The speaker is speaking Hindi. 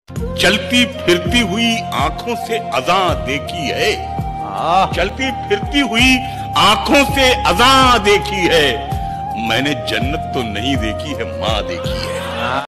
चलती फिरती हुई आंखों से अज़ां देखी है। चलती फिरती हुई आंखों से अज़ां देखी है। मैंने जन्नत तो नहीं देखी है, माँ देखी है।